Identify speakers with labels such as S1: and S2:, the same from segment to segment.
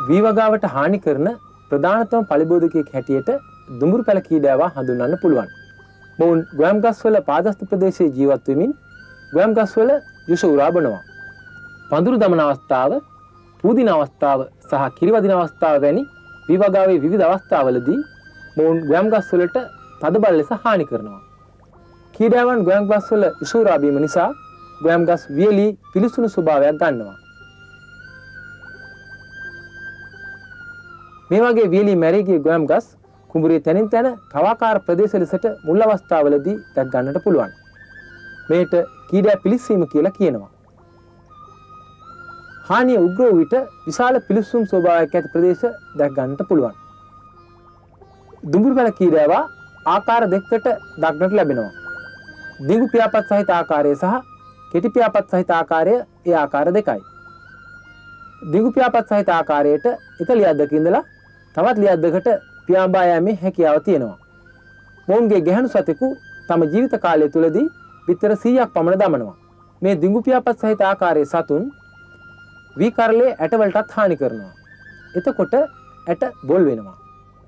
S1: වී වගාවට හානි කරන ප්‍රධානතම පලිබෝධකයෙක් හැටියට දුඹුරු පැල කීඩාවා හඳුන්වන්න පුළුවන්. මොවුන් ගොයම් ගස්වල පාදස්ත ප්‍රදේශයේ ජීවත් වෙමින් ගොයම් ගස්වල යුෂ උරා බොනවා. පඳුරු දමන අවස්ථාව, පූදින අවස්ථාව සහ කිරිවදින අවස්ථාව වැනි වී වගාවේ විවිධ අවස්ථාවලදී මොවුන් ගොයම් ගස්වලට තදබල ලෙස හානි කරනවා. කීඩාවන් ගොයම් ගස්වල යුෂ උරා බීම නිසා ගොයම් ගස් වියලී පිලිසුණු ස්වභාවයක් ගන්නවා. මේ වගේ වියලී මැරී ගිය ගොයම් ගස් කුඹුරේ තැනින් තැන කවාකාර ප්‍රදේශ ලෙසට මුල් අවස්ථාවලදී දැක් ගන්නට පුළුවන්. මේට කීඩා පිලිස්සීම කියලා කියනවා. හානිය උග්‍ර වූ විට විශාල පිලිස්සුම් ස්වභාවයක් ඇති ප්‍රදේශ දැක් ගන්නට පුළුවන්. දුඹුරු පැල කීඩාවා ආකාර දෙකකට දක්නට ලැබෙනවා. දිගු පියාපත් සහිත ආකාරය සහ කෙටි පියාපත් සහිත ආකාරය ඒ ආකාර දෙකයි. දිගු පියාපත් සහිත ආකාරයට එක ලියද්දක ඉඳලා තවත් ලියද්දකට පියාඹා යෑමේ හැකියාව තියෙනවා. මොවුන්ගේ ගැහැණු සතෙකු තම ජීවිත කාලය තුලදී විතර 100ක් පමණ දමනවා. මේ දිගු පියාපත් සහිත ආකාරයේ සතුන් වී කරලේ ඇටවලටත් හානි කරනවා. එතකොට ඇට බොල් වෙනවා.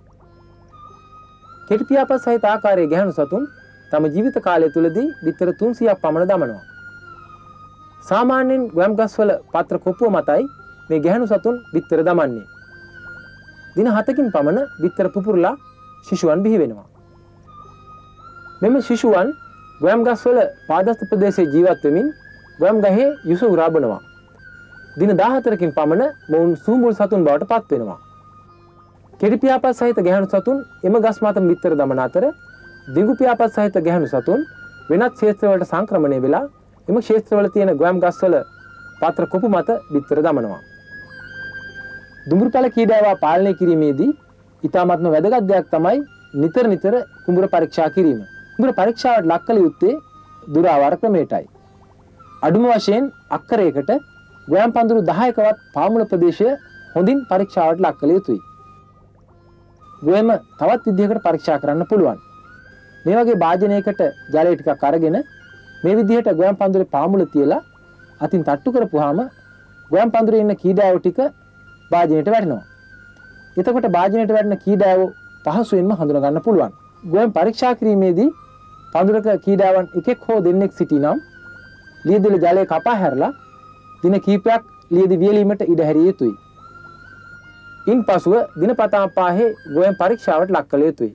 S1: කෙටි පියාපත් සහිත ආකාරයේ ගැහැණු සතුන් තම ජීවිත කාලය තුලදී විතර 300ක් පමණ දමනවා. සාමාන්‍යයෙන් ගොයම් ගස්වල පත්‍ර කොපුව මතයි මේ ගැහැණු සතුන් විතර දමන්නේ. දින 7කින් පමණ විතර පුපුරලා ශිෂුවන් බිහි වෙනවා. මෙම ශිෂුවන් ගොයම් ගස්වල පාදස්ත ප්‍රදේශයේ ජීවත් වෙමින් ගොයම් ගහේ යුස උරා බොනවා. දින 14කින් පමණ මොවුන් සූමුල් සතුන් බවට පත් වෙනවා. කෙටි පියාපත් සහිත ගැහැණු සතුන් එම ගස් මත විතර දමන අතර දිගු පියාපත් සහිත ගැහැණු සතුන් වෙනත් ක්ෂේත්‍රවලට සංක්‍රමණය වෙලා එම ක්ෂේත්‍රවල තියෙන ගොයම් ගස්වල පත්‍ර කොපු මත විතර දමනවා. දුඹුරු පැල කීඩාවා පාලනය කිරීමේදී ඉතාමත්ම වැදගත් දෙයක් තමයි නිතර කුඹුර පරීක්ෂා කිරීම. කුඹුර පරීක්ෂාවට ලක් කළ යුත්තේ දුරාවාර ක්‍රමයටයි. අඩුම වශයෙන් අක්කරයකට ගොයම් පඳුරු 10කවත් පාමුල ප්‍රදේශය හොඳින් පරීක්ෂාවට ලක් කළ යුතුයි. ගොයම තවත් විදිහකට පරීක්ෂා කරන්න පුළුවන්. මේ වගේ භාජනයකට ජලය ටිකක් අරගෙන මේ විදිහට ගොයම් පඳුරේ පාමුල තියලා අතින් තට්ටු කරපුවාම ගොයම් පඳුරේ ඉන්න කීඩාව ටික භාජනයට වැටෙනවා. එතකොට භාජනයට වැටෙන කීඩාව පහසුවෙන්ම හඳුනා ගන්න පුළුවන්. ගොයම් පරීක්ෂා කිරීමේදී පඳුරක කීඩාවන් එකෙක් හෝ දෙන්නෙක් සිටිනම් ලියදිල ජලය කපා හැරලා දින කිහිපයක් ලියදි වියලීමට ඉඩ හැරිය යුතුයි. ඉන්පසුව දිනපතා පාහේ ගොයම් පරීක්ෂාවට ලක් කළ යුතුයි.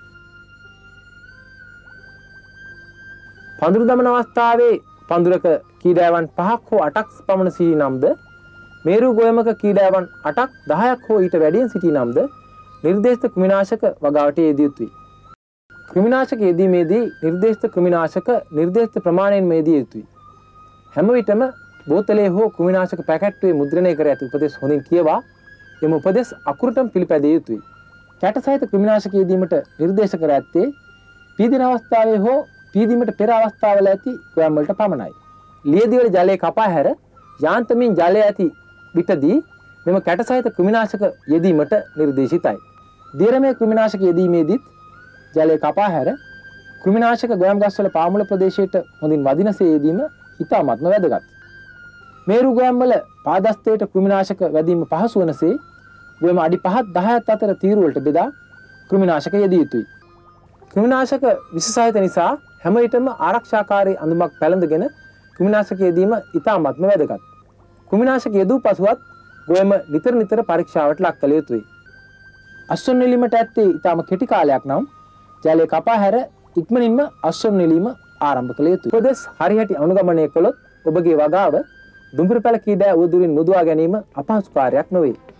S1: පඳුරු දමන අවස්ථාවේ පඳුරක කීඩාවන් 5ක් හෝ 8ක් පමණ සිටිනම්ද මේරු ගොයමක කීඩාවන් 8ක් 10ක් හෝ ඊට වැඩියෙන් සිටිනම්ද නිර්දේශිත කෘමිනාශක වගාවට යෙදිය යුතුයි. කෘමිනාශක යෙදීමේදී නිර්දේශිත කෘමිනාශක නිර්දේශිත ප්‍රමාණයෙන් යෙදිය යුතුයි. හැම විටම බෝතලයේ හෝ කෘමිනාශක පැකට්ටුවේ මුද්‍රණය කර ඇති උපදෙස් හොඳින් කියවා එම උපදෙස් අකුරටම පිළිපැදිය යුතුයි. කැට සහිත කෘමිනාශක යෙදීමට නිර්දේශ කර ඇත්තේ පීදින අවස්ථාවේ හෝ පීදීමට පෙර අවස්ථාවල ඇති ගොයම් වලට පමණයි. ලියදිවල ජලය කපා හැර යාන්තමින් ජලය ඇති විටදී මෙම කැට සහිත කෘමිනාශක යෙදීමට නිර්දේශිතයි. දියරමේ කෘමිනාශක යෙදීමේදීත් ජලය කපා හැර කෘමිනාශක ගොයම් ගස්වල පාමුල ප්‍රදේශයට හොඳින් වදිනසේ යෙදීම ඉතාමත්ම වැදගත්. මේරු ගොයම් වල පාදස්තයට කෘමිනාශක වැදීම පහසු වනසේ ගොයම අඩි 5-10ක් අතර තීරු වලට බෙදා කෘමිනාශක යෙදිය යුතුයි. කෘමිනාශක විෂ සහිත නිසා හැම විටම ආරක්ෂාකාරී අඳුමක් පැළඳගෙන කෘමිනාශක යෙදීම ඉතාමත්ම වැදගත්. කෘමිනාශක යෙදූ පසුවත් ගොයම නිතර පරීක්ෂාවට ලක් කළ යුතුයි. අස්වැන්න නෙලීමට ඇත්තේ ඉතාම කෙටි කාලයක් නම් ජලය කපා හැර ඉක්මනින්ම අස්වැන්න නෙලීම ආරම්භ කළ යුතුයි. උපදෙස් හරියට අනුගමනය කළොත් ඔබගේ වගාව දුඹුරු පැල කීඩා උවදුරින් මුදවා ගැනීම අපහසු කාර්යයක් නොවේ.